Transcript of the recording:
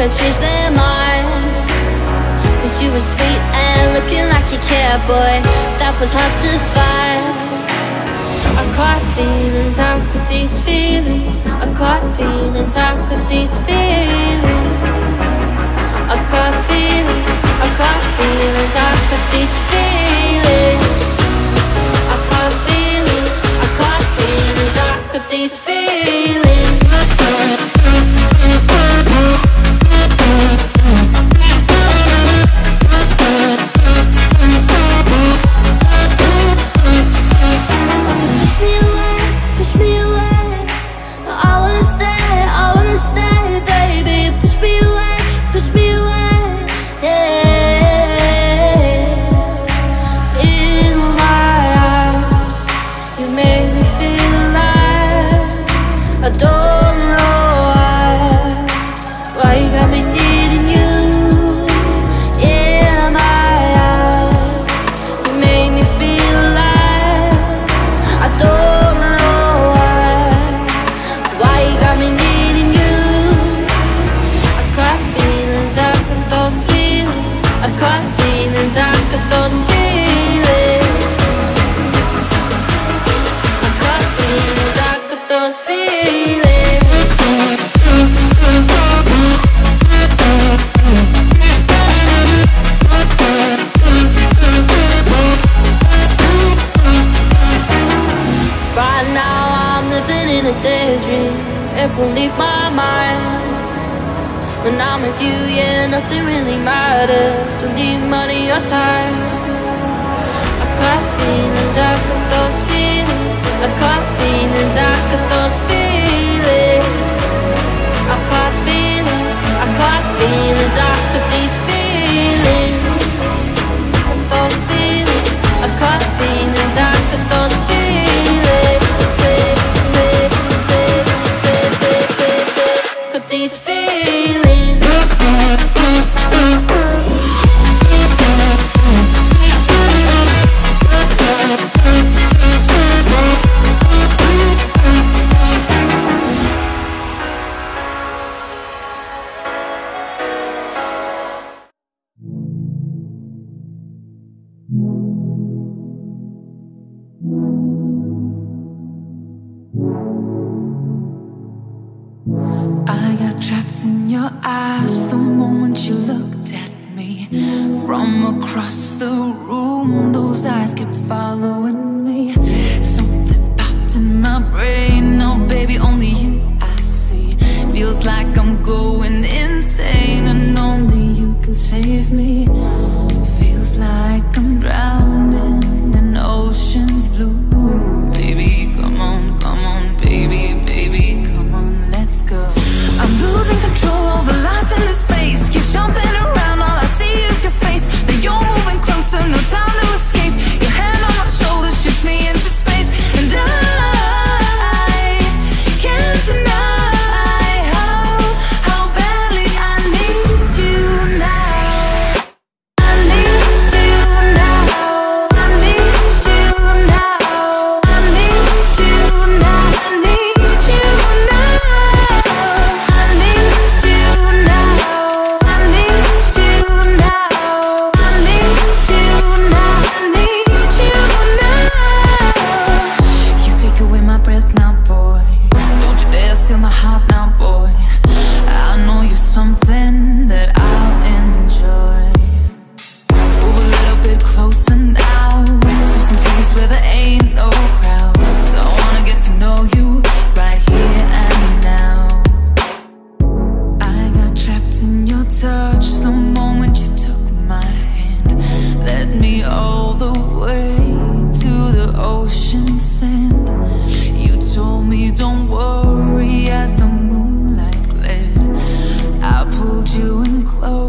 to change their mind. Cause you were sweet and looking like you cared, boy, that was hard to find. I caught feelings, how could these feelings? I caught feelings, how could these feelings? I caught feelings, I caught feelings, how could these feelings? I caught feelings, I caught feelings, how could these feelings? Won't leave my mind. When I'm with you, yeah, nothing really matters. Don't need money or time. I got feelings, I got those feelings. I got feelings, I got those feelings. I got feelings, I got feelings, I got these feelings. Those feelings, I got feelings, I got those feelings. These feelings. I got trapped in your eyes the moment you looked at me. From across the room, those eyes kept following me. Something popped in my brain, oh baby, only you I see. Feels like I'm going insane and only you can save me. Feels like I'm drowning in ocean's blue. Baby, come on, baby, baby, come on, let's go. I'm losing control of the lights in this space. Keep jumping around, all I see is your face. Now you're moving closer, no time to escape. Your hand on my shoulder shoots me into space. And I can't deny how badly I need you now. I need you now. I need you now. I need you now. I need you now. Something that I'll enjoy. Move a little bit closer now, to some place where there ain't no crowds. I wanna get to know you right here and now. I got trapped in your touch the moment you took my hand. Led me all the way to the ocean sand. You told me don't worry as the moonlight gled. I pulled you in close.